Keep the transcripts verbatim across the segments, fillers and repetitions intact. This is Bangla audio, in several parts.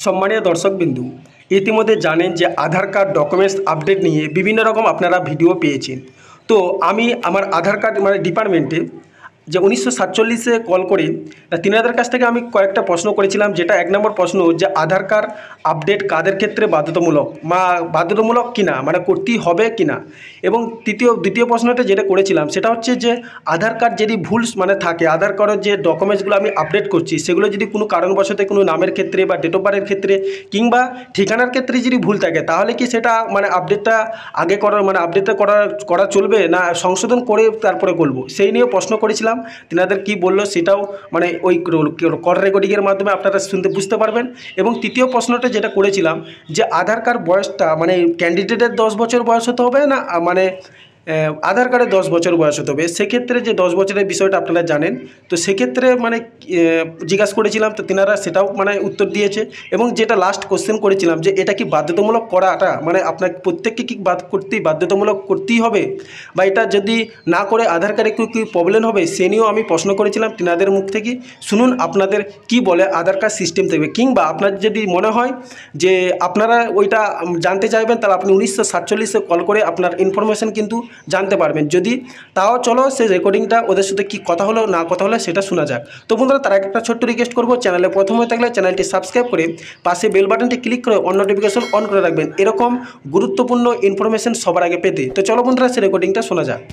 সম্মানীয় দর্শকবিন্দু, ইতিমধ্যে জানেন যে আধার কার্ড ডকুমেন্টস আপডেট নিয়ে বিভিন্ন রকম আপনারা ভিডিও পেয়েছেন। তো আমি আমার আধার কার্ড মানে ডিপার্টমেন্টে যে উনিশশো সাতচল্লিশে কল করে তিনাদের কাছ থেকে আমি কয়েকটা প্রশ্ন করেছিলাম, যেটা এক নম্বর প্রশ্ন যে আধার কার্ড আপডেট কাদের ক্ষেত্রে বাধ্যতামূলক বা বাধ্যতামূলক কিনা, মানে করতেই হবে কিনা। এবং তৃতীয় দ্বিতীয় প্রশ্নটা যেটা করেছিলাম সেটা হচ্ছে যে আধার কার্ড যদি ভুল মানে থাকে, আধার কার্ডের যে ডকুমেন্টসগুলো আমি আপডেট করছি সেগুলো যদি কোনো কারণবশত কোনো নামের ক্ষেত্রে বা ডেট অফ বার্থের ক্ষেত্রে কিংবা ঠিকানার ক্ষেত্রে যদি ভুল থাকে, তাহলে কি সেটা মানে আপডেটটা আগে করার মানে আপডেটটা করা করা চলবে না সংশোধন করে তারপরে করবো, সেই নিয়ে প্রশ্ন করেছিলাম। তিনাদের কি বললো সেটাও মানে ওই কল রেকর্ডিংয়ের মাধ্যমে আপনারা শুনতে বুঝতে পারবেন। এবং তৃতীয় প্রশ্নটা যেটা করেছিলাম যে আধার কার্ড বয়সটা মানে ক্যান্ডিডেটের দশ বছর বয়স হতে হবে না মানে আধার কার্ডে দশ বছর বয়স হতে হবে, সেক্ষেত্রে যে দশ বছরের বিষয়টা আপনারা জানেন। তো সেক্ষেত্রে মানে জিজ্ঞাসা করেছিলাম, তো তিনারা সেটাও মানে উত্তর দিয়েছে। এবং যেটা লাস্ট কোশ্চেন করেছিলাম যে এটা কি বাধ্যতামূলক করাটা মানে আপনার প্রত্যেককে কি বাদ করতেই বাধ্যতামূলক করতেই হবে, বা এটা যদি না করে আধার কার্ডে কি কী প্রবলেম হবে সে নিয়েও আমি প্রশ্ন করেছিলাম তিনাদের মুখ থেকে। শুনুন আপনাদের কি বলে আধার কার্ড সিস্টেম থেকে, কিংবা আপনার যদি মনে হয় যে আপনারা ওইটা জানতে চাইবেন তাহলে আপনি উনিশশো সাতচল্লিশে কল করে আপনার ইনফরমেশান কিন্তু জানতে পারবেন। যদি তাও চলো সেই রেকর্ডিংটা ওদের সাথে কী কথা হলো না কথা হলো সেটা শোনা যাক। তো বন্ধুরা, তার একটা ছোট্ট রিকোয়েস্ট করবো, চ্যানেলে প্রথম হয়ে থাকলে চ্যানেলটি সাবস্ক্রাইব করে পাশে বেল বাটনটি ক্লিক করে অন নোটিফিকেশন অন করে রাখবেন এরকম গুরুত্বপূর্ণ ইনফরমেশন সবার আগে পেতে। তো চলো বন্ধুরা, সেই রেকর্ডিংটা শোনা যাক।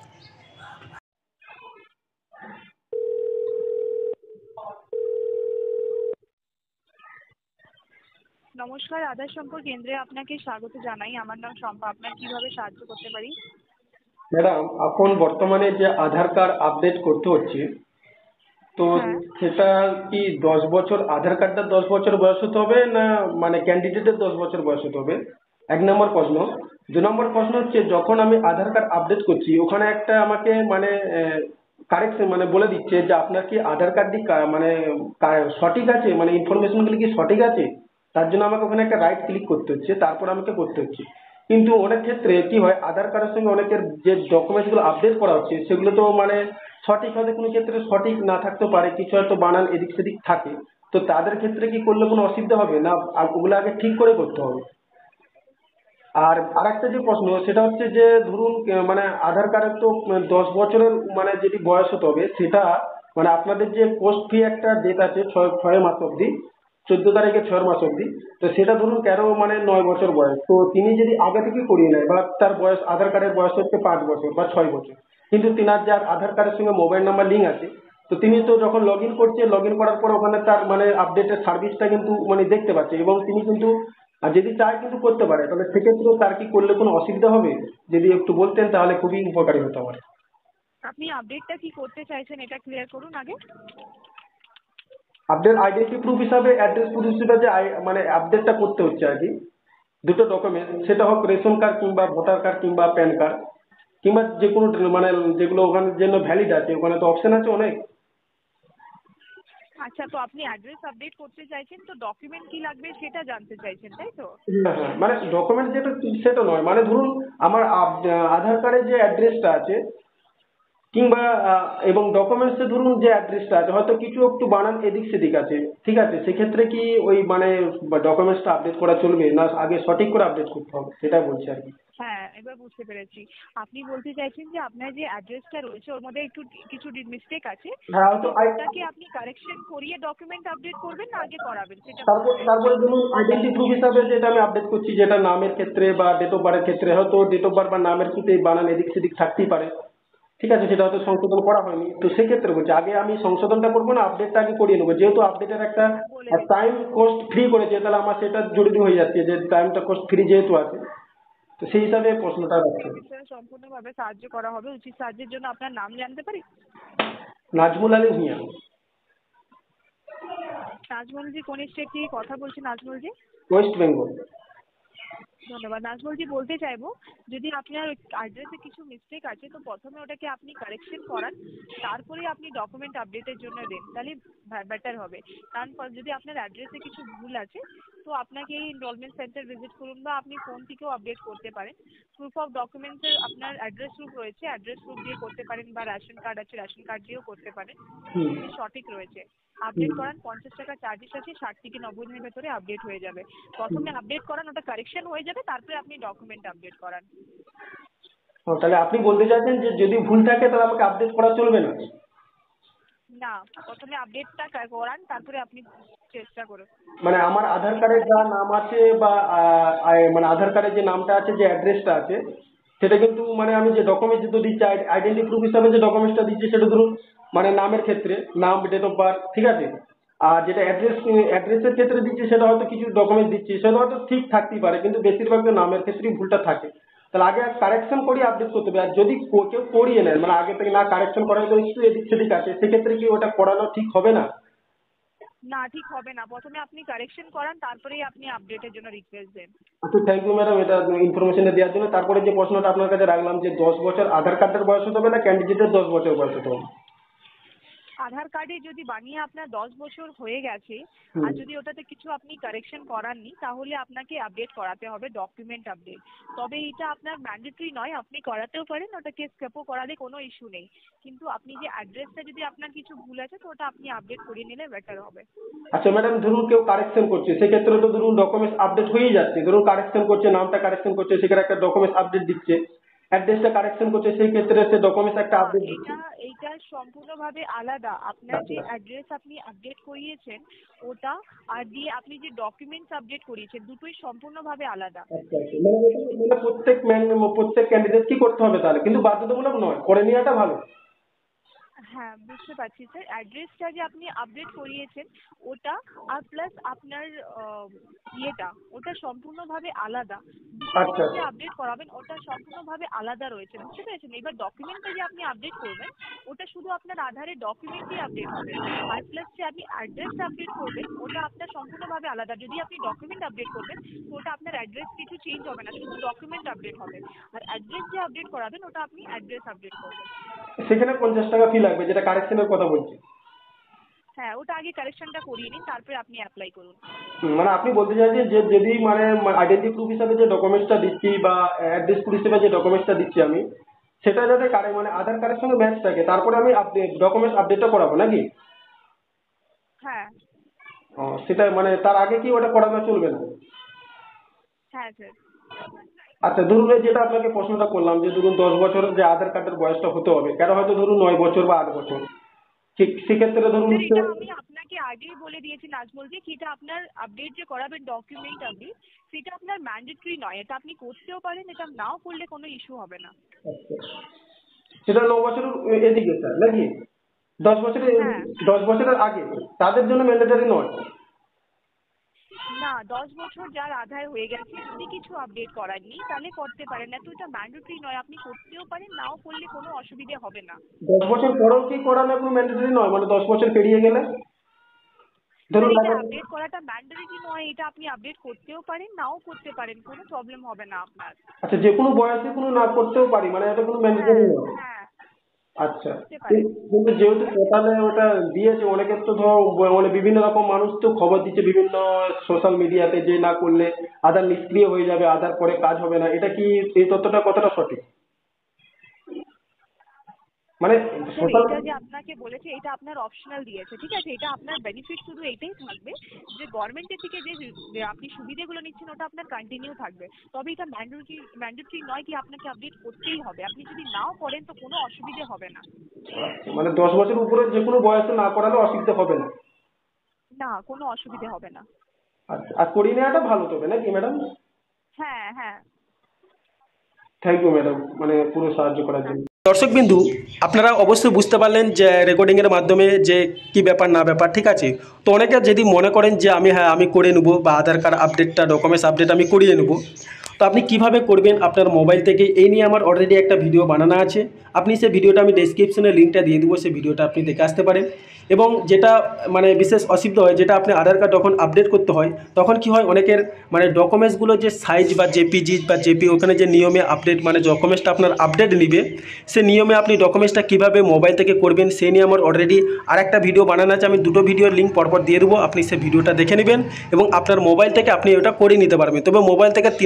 নমস্কার, আধার সম্পর্ক কেন্দ্রে আপনাকে স্বাগত জানাই। আমার নাম শম্পা। আপনার কিভাবে সাহায্য করতে পারি? ম্যাডাম, এখন বর্তমানে যে আধার কার্ড আপডেট করতে হচ্ছে, তো হ্যাঁ। সেটা কি দশ বছর আধার কার্ডটা দশ বছর বয়স হতে হবে না মানে ক্যান্ডিডেটের দশ বছর বয়স হতে হবে? এক নম্বর প্রশ্ন। দু নম্বর প্রশ্ন হচ্ছে যখন আমি আধার কার্ড আপডেট করছি ওখানে একটা আমাকে মানে কারেকশন মানে বলে দিচ্ছে যে আপনার কি আধার কার্ডটি মানে কা- সঠিক আছে, মানে ইনফরমেশনগুলি কি সঠিক আছে। তার জন্য আমাকে ওখানে একটা রাইট ক্লিক করতে হচ্ছে, তারপর আমাকে করতে হচ্ছে। কিন্তু অনেক ক্ষেত্রে কি হয়, আধার কার্ডের সঙ্গে অনেকের যে ডকুমেন্টসগুলো আপডেট করা হচ্ছে সেগুলো তো মানে সঠিক হয়তো কোনো ক্ষেত্রে সঠিক না থাকতেও পারে, কিছু হয়তো বানান এদিক সেদিক থাকে। তো তাদের ক্ষেত্রে কি করলে কোনো অসুবিধা হবে না, আর ওগুলো আগে ঠিক করে করতে হবে? আর আরেকটা যে প্রশ্ন সেটা হচ্ছে যে ধরুন আহ, মানে আধার কার্ডের তো আহ, দশ বছরের মানে যেটি বয়স হতে হবে সেটা মানে আপনাদের যে পোস্ট ফি একটা ডেট আছে ছয় ছয় মাস অবধি, চোদ্দ তারিখে ছয় মাস অবধি। তো সেটা ধরুন তেরো মানে নয় বছর বয়স, তো তিনি যদি আগে থেকে করিয়ে নেয় বা তার বয়স আধার কার্ডের বয়স হচ্ছে পাঁচ বছর বা ছয় বছর, কিন্তু তিনার যার আধার কার্ডের সঙ্গে মোবাইল নাম্বার লিঙ্ক আছে, তো তিনি তো যখন লগ ইন করছে লগ ইন করার পর ওখানে তার মানে আপডেটের সার্ভিসটা কিন্তু মানে দেখতে পাচ্ছে এবং তিনি কিন্তু আর যদি চায় কিন্তু করতে পারে। তাহলে সেক্ষেত্রে তার কি করলে কোনো অসুবিধা হবে? যদি একটু বলতেন তাহলে খুবই উপকারী হতো আমার। আপনি আপডেটটা কি করতে চাইছেন এটা ক্লিয়ার করুন আগে। আপডেট আইডেন্টি প্রুফ হিসাবে অ্যাড্রেস প্রুফ হিসাবে যে আই- মানে আপডেটটা করতে হচ্ছে আর কি, দুটো ডকুমেন্ট, সেটা হোক রেশন কার্ড কিংবা ভোটার কার্ড কিংবা প্যান কার্ড কিংবা যে কোনো মানে যেগুলো ওখানে জন্য ভ্যালিড আছে, ওখানে তো অপশন আছে অনেক। আচ্ছা, তো আপনি অ্যাড্রেস আপডেট করতে চাইছেন, তো ডকুমেন্ট কি লাগবে সেটা জানতে চাইছেন, তাই তো? হ্যাঁ হ্যাঁ, মানে ডকুমেন্ট যেটা সেটা নয়, মানে ধরুন আমার আপ- আধার কার্ডে যে অ্যাড্রেসটা আছে কিংবা আহ, এবং ডকুমেন্টসে ধরুন যে অ্যাড্রেসটা আছে হয়তো কিছু একটু বানান এদিক সেদিক আছে, ঠিক আছে, সেক্ষেত্রে কি ওই মানে ডকুমেন্টসটা আপডেট করা চলবে না আগে সঠিক করে আপডেট করতে হবে, সেটা বলছি আর কি। হ্যাঁ, এবার বুঝতে পেরেছি। আপনি বলতে চাইছেন যে আপনার যে অ্যাড্রেসটা রয়েছে ওর মধ্যে একটু কিছু মিস্টেক আছে, হ্যাঁ তো হয়তো আই- ওটাকে আপনি কারেকশন করিয়ে ডকুমেন্ট আপডেট করবেন না আগে করাবেন সেটা তারপর বলুন। তারপরে ধরুন আইডেন্টি প্রুফ হিসাবে যেটা আমি আপডেট করছি, যেটা নামের ক্ষেত্রে বা ডেট অফ বার্থের ক্ষেত্রে হয়তো ডেট অফ বার্থ বা নামের ক্ষেত্রে বানান এদিক সেদিক থাকতেই পারে, ঠিক আছে, সেটা হয়তো সংশোধন করা হয়নি। তো সেক্ষেত্রে বলছি আগে আমি সংশোধনটা করবো না আপডেটটা আগে করিয়ে নেবো, যেহেতু আপডেটের একটা বলে টাইম দিচ্ছি। কস্ট ফ্রি করেছে, তাহলে আমার সেটা জরুরি হয়ে যাচ্ছে যে টাইমটা কস্ট ফ্রি যেহেতু আছে। তো সেই হিসাবে প্রশ্নটা আপনাকে রাখছি। এই বিষয়ে সম্পূর্ণভাবে সাহায্য করা হবে। উচিত সাহায্যের জন্য আপনার নাম জানতে পারি? নাজমুল আলী ভূঁইয়া। নাজমলজি কোন স্টেট থেকে কথা বলছেন নাজমলজি? ওয়েস্ট বেঙ্গল। ধন্যবাদ। নাজমলজি বলতে চাইবো, যদি আপনার অ্যাড্রেসে কিছু মিস্টেক আছে তো প্রথমে ওটাকে আপনি কারেকশন করান, তারপরে আপনি ডকুমেন্ট আপডেটের জন্য দেন, তাহলে বেটার হবে। কারণ প- যদি আপনার অ্যাড্রেসে কিছু ভুল আছে তো আপনাকে এই এনরোলমেন্ট সেন্টার ভিজিট করুন বা আপনি ফোন থেকেও আপডেট করতে পারেন। প্রুফ অফ ডকুমেন্টসের আপনার অ্যাড্রেস প্রুফ রয়েছে, অ্যাড্রেস প্রুফ দিয়ে করতে পারেন, বা রেশন কার্ড আছে রেশন কার্ড দিয়েও করতে পারেন, হুম। যদি সঠিক রয়েছে। আপডেট করান, পঞ্চাশ টাকা চার্জেস আছে, ষাট থেকে নব্বই দিনের ভেতরে আপডেট হয়ে যাবে। প্রথমে আপডেট করান, ওটা কারেকশন হয়ে যাবে, তারপরে আপনি ডকুমেন্ট আপডেট করান। ও, তাহলে আপনি বলতে চাইছেন যে যদি ভুল থাকে তাহলে আমাকে আপডেট করা চলবে না? না, প্রথমে আপডেটটা করান, তারপরে আপনি চেষ্টা করুন। মানে আমার আধার কার্ডের যা নাম আছে বা আহ, আই- মানে আধার কার্ডের যে নামটা আছে, যে অ্যাড্রেসটা আছে, সেটা কিন্তু মানে আমি যে ডকুমেন্টস যেটা দিচ্ছি, আইডেন্টি প্রুফ হিসাবে যে ডকুমেন্টসটা দিচ্ছি, সেটা ধরুন মানে নামের ক্ষেত্রে নাম, ডেট অফ বার্থ, ঠিক আছে। আর যেটা অ্যাড্রেস অ্যাড্রেসের ক্ষেত্রে দিচ্ছি, সেটা হয়তো কিছু ডকুমেন্টস দিচ্ছি, সেটা হয়তো ঠিক থাকতেই পারে, কিন্তু বেশিরভাগ তো নামের ক্ষেত্রেই ভুলটা থাকে। তাহলে আগে কারেকশন করিয়ে আপডেট করতে হবে। আর যদি কো- কেউ করিয়ে নেয়, মানে আগে থেকে না কারেকশন করার তো একটু এদিক সেদিক আছে, সেক্ষেত্রে কি ওটা করানো ঠিক হবে না? না, ঠিক হবে না। প্রথমে আপনি কারেকশন করান, তারপরেই আপনি আপডেটের জন্য রিকোয়েস্ট দেন। আচ্ছা, থ্যাংক ইউ ম্যাডাম এটা ইনফরমেশনটা দেওয়ার জন্য। তারপরে যে প্রশ্নটা আপনার কাছে রাখলাম, যে দশ বছর আধার কার্ডের বয়স হতে হবে না ক্যান্ডিডেটের দশ বছর বয়স হতে হবে? আধার কার্ডে যদি বানিয়ে আপনার দশ বছর হয়ে গেছে হুম। আর যদি ওটাতে কিছু আপনি কারেকশন করাননি, তাহলে আপনাকে আপডেট করাতে হবে, ডকুমেন্ট আপডেট। তবে এটা আপনার ম্যান্ডেটরি নয়, আপনি করাতেও পারেন, ওটাকে স্ক্যাপও করালে কোনো ইস্যু নেই। কিন্তু আপনি যে অ্যাড্রেসটা যদি আপনার কিছু ভুল আছে, তো ওটা আপনি আপডেট করিয়ে নিলে বেটার হবে। আচ্ছা ম্যাডাম, ধরুন কেউ কারেকশন করছে, সেক্ষেত্রে তো ধরুন ডকুমেন্টস আপডেট হয়েই যাচ্ছে। ধরুন কারেকশন করছে, নামটা কারেকশন করছে, সেখানে একটা ডকুমেন্টস আপডেট দিচ্ছে। অ্যাড্রেসটা কারেকশন করছে, সেই ক্ষেত্রে সে ডকুমেন্টস একটা না, আপডেট দিচ্ছে। এটা এইটা সম্পূর্ণভাবে আলাদা। আপনার যে অ্যাড্রেস আপনি আপডেট করিয়েছেন ওটা, আর দিয়ে আপনি যে ডকুমেন্টস আপডেট করিয়েছেন, দুটোই সম্পূর্ণভাবে আলাদা। আচ্ছা আচ্ছা, মানে এটা মানে প্রত্যেক ম্যান- প্রত্যেক ক্যান্ডিডেট কি করতে হবে তাহলে, কিন্তু বাধ্যতামূলক নয়, করে নেওয়াটা ভালো। হ্যাঁ, বুঝতে পারছি স্যার। অ্যাড্রেসটা যে আপনি আপডেট করিয়েছেন ওটা, আর প্লাস আপনার আহ, ইয়েটা, ওটা সম্পূর্ণভাবে আলাদা। দুটো আচ্ছা জিনিস যে আচ্ছা। আপডেট করাবেন ওটা সম্পূর্ণভাবে আলাদা রয়েছে, বুঝতে পেরেছেন? এবার ডকুমেন্টটা যে আপনি আপডেট করবেন ওটা শুধু আপনার আধারের ডকুমেন্টই আপডেট হবে। আর প্লাস যে আপনি অ্যাড্রেসটা আপডেট করবেন ওটা আপনার সম্পূর্ণভাবে আলাদা। যদি আপনি ডকুমেন্ট আপডেট করবেন তো ওটা আপনার অ্যাড্রেস কিছু চেঞ্জ হবে না, শুধু ডকুমেন্ট আপডেট হবে। আর অ্যাড্রেস যে আপডেট করাবেন ওটা আপনি অ্যাড্রেস আপডেট করবেন। সেখানে পঞ্চাশ টাকা ফি লাগবে, যেটা কারেকশনের কথা বলছি। হ্যাঁ, ওটা আগে কারেকশনটা করিয়ে নিন, তারপরে আপনি অ্যাপ্লাই করুন। হুম, মানে আপনি বলতে চাইছেন যে যদি মানে আইডেন্টি প্রুফ হিসাবে যে ডকুমেন্টসটা দিচ্ছি বা অ্যাড্রেস প্রুফ হিসেবে যে ডকুমেন্টসটা দিচ্ছি আমি, সেটা যাতে কারে মানে আধার কার্ডের সঙ্গে ম্যাচ থাকে, তারপরে আমি আপডেট ডকুমেন্টস আপডেটটা করাবো নাকি? হ্যাঁ ও, সেটা মানে তার আগে কি ওটা করানো চলবে না? হ্যাঁ স্যার। আচ্ছা, ধরুন এই যেটা আপনাকে প্রশ্নটা করলাম, যে ধরুন দশ বছরের যে আধার কার্ডের বয়সটা হতে হবে, কারো হয়তো ধরুন নয় বছর বা আট বছর, ঠিক সেক্ষেত্রে ধরুন স্যার, এটা সে- আমি আপনাকে আগেই বলে দিয়েছি নাজমুল জি, কি এটা আপনার আপডেট যে করাবেন ডকুমেন্ট আপডেট, সেটা আপনার ম্যান্ডেটরি নয়। এটা আপনি করতেও পারেন, এটা নাও করলে কোনো ইস্যু হবে না। সেটা ন বছরের এদিকে স্যার নাকি? দশ বছরের হ্যাঁ। দশ বছরের আগে তাদের জন্য ম্যান্ডেটরি নয়? না, দশ বছর যার আধার হয়ে গেছে যদি কিছু আপডেট করাননি তাহলে করতে পারেন, না তো এটা ম্যান্ডেটরি নয়। আপনি করতেও পারেন, নাও করলে কোনো অসুবিধে হবে না। দশ বছর পরেও কি করানো কোনো ম্যান্ডেটরি নয়, মানে দশ বছর পেরিয়ে গেলে স্যার, ধরুন এটা লাগাতার- আপডেট করাটা ম্যান্ডেটরি নয়। এটা আপনি আপডেট করতেও পারেন, নাও করতে পারেন, কোনো প্রবলেম হবে না আপনার। আচ্ছা, যে কোনো বয়সে কোনো না করতেও পারি, মানে এটা কোনো ম্যান্ডেটরি হ্যাঁ নয়? হ্যাঁ, আচ্ছা, করতে পারেন। কিন্তু যেহেতু পোর্টালে ওটা দিয়েছে, অনেকের তো ধর মানে বিভিন্ন রকম মানুষ তো খবর দিচ্ছে বিভিন্ন সোশ্যাল মিডিয়াতে, যে না করলে আধার নিষ্ক্রিয় হয়ে যাবে, আধার পরে কাজ হবে না। এটা কি, এই তথ্যটা কতটা সঠিক? মানে স্যার, সোশ্যাল এটা যে আপনাকে বলেছে এটা আপনার অপশনাল দিয়েছে, ঠিক আছে? এটা আপনার বেনিফিট শুধু এইটাই থাকবে যে গভর্নমেন্টের থেকে যে যে আপনি সুবিধাগুলো নিচ্ছেন ওটা আপনার কন্টিনিউ থাকবে। তবে এটা ম্যান্ডেটরি ম্যান্ডেটরি নয় কি আপনাকে আপডেট করতেই হবে। আপনি যদি নাও করেন তো কোনো অসুবিধে হবে না। মানে দশ বছর উপরে যে কোনো বয়সে না করালে অসুবিধা হবে না? না, কোনো অসুবিধে হবে না। আচ্ছা, আর করিয়ে নেওয়াটা ভালো তবে নাকি ম্যাডাম? হ্যাঁ হ্যাঁ। থ্যাংক ইউ ম্যাডাম, মানে পুরো সাহায্য করার হ্যাঁ। জন্য। দর্শকবিন্দু, আপনারা অবশ্যই বুঝতে পারলেন যে রেকর্ডিংয়ের মাধ্যমে যে কি ব্যাপার না ব্যাপার, ঠিক আছে। তো অনেকে যদি মনে করেন যে আমি হ্যাঁ আমি করে নেবো, বা আধার কার্ড আপডেটটা ডকুমেন্টস আপডেট আমি করিয়ে নেবো, তো আপনি কিভাবে করবেন আপনার মোবাইল থেকে, এই নিয়ে আমার অলরেডি একটা ভিডিও বানানো আছে। আপনি সেই ভিডিওটা আমি ডেসক্রিপশনে লিঙ্কটা দিয়ে দেবো, সেই ভিডিওটা আপনি দেখে আসতে পারেন। এবং যেটা মানে বিশেষ অসুবিধা হয়, যেটা আপনি আধার কার্ড যখন আপডেট করতে হয় তখন কি হয়, অনেকের মানে ডকুমেন্টসগুলো যে সাইজ বা জেপিজি বা জেপি, ওখানে যে নিয়মে আপডেট মানে ডকুমেন্টসটা আপনার আপডেট নেবে, সে নিয়মে আপনি ডকুমেন্টসটা কীভাবে মোবাইল থেকে করবেন সেই নিয়ে আমার অলরেডি আর একটা ভিডিও বানানো আছে। আমি দুটো ভিডিওর লিঙ্ক পরপর দিয়ে দেবো, আপনি সেই ভিডিওটা দেখে নেবেন এবং আপনার মোবাইল থেকে আপনি ওটা করে নিতে পারবেন। তবে মোবাইল থেকে তিনারাই করতে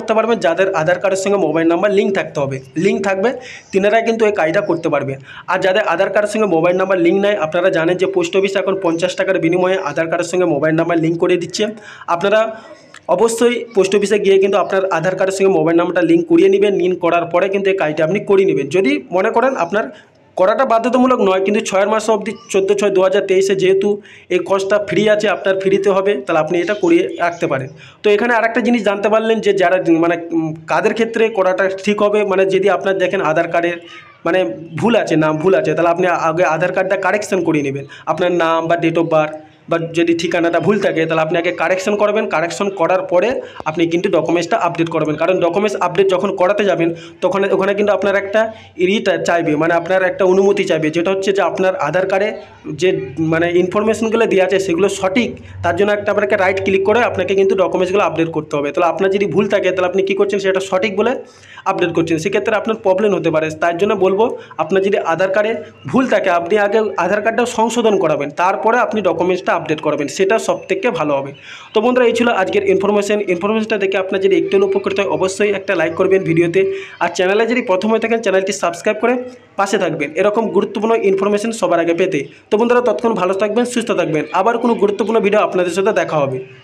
করতে পারবেন যাদের আধার কার্ডের সঙ্গে মোবাইল নাম্বার লিঙ্ক থাকতে হবে, লিঙ্ক থাকবে তিনারাই কিন্তু এই কাজটা করতে পারবেন। আর যাদের আধার কার্ডের সঙ্গে মোবাইল নাম্বার লিঙ্ক নাই, আপনারা জানেন যে পোস্ট অফিস এখন পঞ্চাশ টাকার বিনিময়ে আধার কার্ডের সঙ্গে মোবাইল নাম্বার লিঙ্ক করে দিচ্ছে। আপনারা অবশ্যই পোস্ট অফিসে গিয়ে কিন্তু আপনার আধার কার্ডের সঙ্গে মোবাইল নাম্বারটা লিঙ্ক করিয়ে নেবেন। লিঙ্ক করার পরে কিন্তু এই কাজটা আপনি করে নেবেন। যদি মনে করেন আপনার করাটা বাধ্যতামূলক নয়, কিন্তু ছয়ের মাস অবধি চোদ্দো ছয় দু হাজার তেইশে যেহেতু এই কোর্সটা ফ্রি আছে, আপনার ফ্রিতে হবে, তাহলে আপনি এটা করিয়ে রাখতে পারেন। তো এখানে আরেকটা জিনিস জানতে পারলেন যে যারা মানে কাদের ক্ষেত্রে করাটা ঠিক হবে, মানে যদি আপনার দেখেন আধার কার্ডের মানে ভুল আছে, নাম ভুল আছে, তাহলে আপনি আগে আধার কার্ডটা কারেকশন করিয়ে নেবেন। আপনার নাম বা ডেট অফ বার্থ বা যদি ঠিকানাটা ভুল থাকে তাহলে আপনি আগে কারেকশন করবেন। কারেকশন করার পরে আপনি কিন্তু ডকুমেন্টসটা আপডেট করবেন, কারণ ডকুমেন্টস আপডেট যখন করাতে যাবেন তখন ওখানে কিন্তু আপনার একটা ইটা চাইবে, মানে আপনার একটা অনুমতি চাইবে, যেটা হচ্ছে যে আপনার আধার কার্ডে যে মানে ইনফরমেশনগুলো দেওয়া আছে সেগুলো সঠিক। তার জন্য একটা আপনাকে রাইট ক্লিক করে আপনাকে কিন্তু ডকুমেন্টসগুলো আপডেট করতে হবে। তাহলে আপনার যদি ভুল থাকে তাহলে আপনি কী করছেন, সেটা সঠিক বলে আপডেট করছেন, সেক্ষেত্রে আপনার প্রবলেম হতে পারে। তার জন্য বলবো আপনার যদি আধার কার্ডে ভুল থাকে আপনি আগে আধার কার্ডটাও সংশোধন করাবেন, তারপরে আপনি ডকুমেন্টসটা আপডেট করবেন, সেটা সবথেকে ভালো হবে। তো বন্ধুরা এই ছিল আজকের ইনফরমেশন। ইনফরমেশনটা দেখে আপনার যদি একটু উপকৃত হয় অবশ্যই একটা লাইক করবেন ভিডিওতে, আর চ্যানেলে যদি প্রথম হয়ে থাকেন চ্যানেলটি সাবস্ক্রাইব করে পাশে থাকবেন এরকম গুরুত্বপূর্ণ ইনফরমেশন সবার আগে পেতে। তো বন্ধুরা ততক্ষণ ভালো থাকবেন, সুস্থ থাকবেন, আবার কোনো গুরুত্বপূর্ণ ভিডিও আপনাদের সাথে দেখা হবে।